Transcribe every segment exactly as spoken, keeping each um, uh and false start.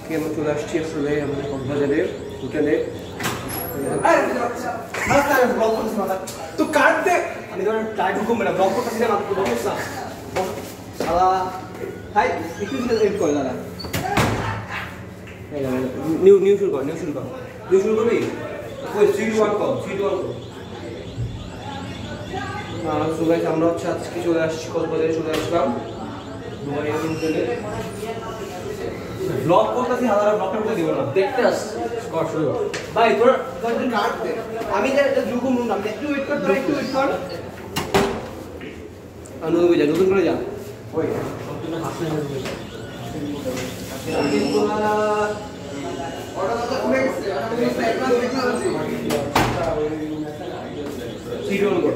আজকে আমরা চলে আসছি আসলে আমাদের কক্সবাজারের হোটেলে। তো কাটতে আমি ধরেন ট্রাই ঢুকুম না ব্লক করতেছি না মাত্র বলছ না শালা হাই একটু এড কর দাদা এই দাদা নিউ নিউ শুরু কর নিউ শুরু কর নিউ শুরু করবি ওই থ্রি টু ওয়ান কর থ্রি টু ওয়ান কর। সো গাইস আমরা হচ্ছে আজকে চলে আসছি কক্সবাজারে, চলে আসলাম দুবাইয়ের হোটেলে। ব্লক করতেছি হাজার ব্লকটা করতে দিব না দেখতে আস কর শুরু ভাই তোর তোর কাট দে আমি যে এটা ঢুকুম না আমি একটু ওয়েট কর তোর একটু ওয়েট কর অনুভব যা নতুন করে যা ওই সম্পূর্ণ হাসনে আমি তোরা অর্ডার কথা খুলে গেছে আমি অ্যাডভান্স টেকনোলজি সিরিয়াল কর।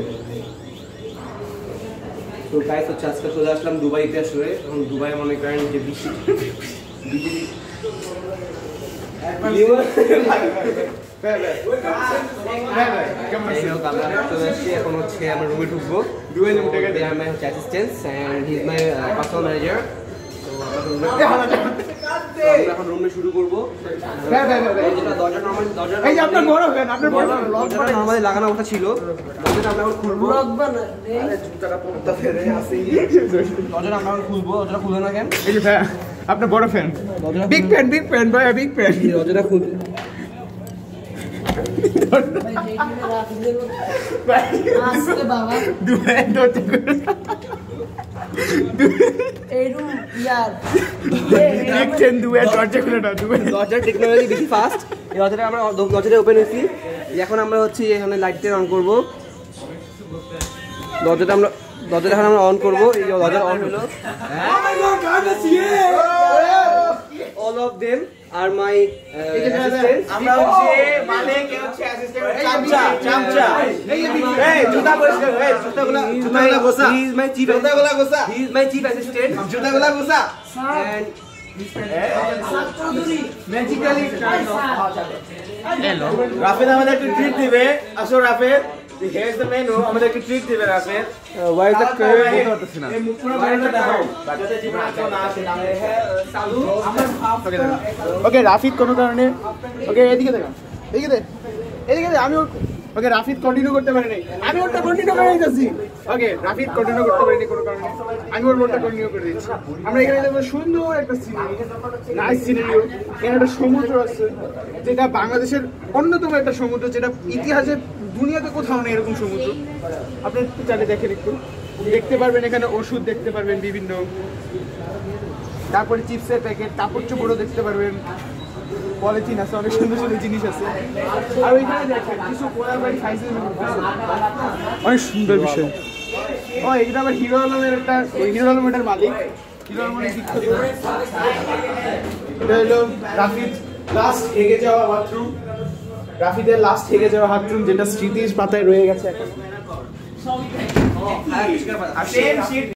তো গাইস হচ্ছে আজকে চলে আসলাম দুবাইতে আসলে। এখন দুবাই মনে করেন যে বেশি এখন হচ্ছে আমরা রুমে ঢুকবো। মাই হচ্ছে assistant and he is my personal manager. এখন রুমে শুরু করবো। নর্মালি লাগানো ওটা ছিল, দরজাটা আমরা এখন খুলবো। দরজাটা আমরা এখন খুলবো। দরজাটা খুলবে না কেন? এই যে ভাই আপনার বড় fan, big fan big fan ভাই বিগ ফ্যান। দরজাটা খুল দরজার টেকনোলজি বেশি ফাস্ট। এই দরজাটা আমরা দরজাটা ওপেন হয়েছি। এখন আমরা হচ্ছে এখানে লাইটটা অন করবো। দরজাটা আমরা দরজাটা এখন আমরা অন করবো। এই দরজা অন হলো। All of them are my assistants. আমরা হচ্ছে মানে কে হচ্ছে অ্যাসিস্ট্যান্ট চামচা চামচা এই জুতা পরিষ্কার এই জুতাগুলা জুতাগুলা গোসা He is my chief জুতাগুলা গোসা He is my chief assistant. জুতাগুলা গোসা And ম্যাজিক্যালি হ্যালো রাফেদ আমাদের একটা ট্রিট দিবে। আসো রাফেদ, here's the menu, আমাদের একটা ট্রিট দিবে রাফেদ। why is that clear বলতে পারতেছি না। এই মুখ পুরো বাইরে দাও বাচ্চাদের জীবনে কেউ না আসে না হ্যাঁ চালু আমার ভাব ওকে রাফিদ কোনো কারণে ওকে এদিকে দেখো এদিকে দে এদিকে দে আমি ওকে রাফিদ কন্টিনিউ করতে পারি নাই, আমি ওটা কন্টিনিউ করে দিতেছি। ওকে রাফিদ কন্টিনিউ করতে পারিনি কোনো কারণে, আমি ওর ওটা কন্টিনিউ করে দিচ্ছি। আমরা এখানে দেখবো সুন্দর একটা সিনারি, নাইস সিনারিও। এখানে একটা সমুদ্র আছে যেটা বাংলাদেশের অন্যতম একটা সমুদ্র, যেটা ইতিহাসে দুনিয়াতে কোথাও নেই এরকম সমুদ্র। আপনি একটু চালে দেখেন, একটু দেখতে পারবেন এখানে ওষুধ দেখতে পারবেন বিভিন্ন, তারপরে চিপসের প্যাকেট, কাপড় চোপড়ও দেখতে পারবেন, পলিথিন আছে, অনেক সুন্দর সুন্দর জিনিস আছে। আর ওইখানে দেখেন কিছু পোলার বাড়ি সাইজের অনেক সুন্দর বিষয়। ও এটা আবার হিরো আলমের একটা, হিরো আলম এটার মালিক, হিরো আলমের বিখ্যাত। এটা হলো রাফিদ লাস্ট হেগে যাওয়া বাথরুম, রাফিদের লাস্ট হেগে যাওয়া বাথরুম, যেটা স্মৃতির পাতায় রয়ে গেছে এখন।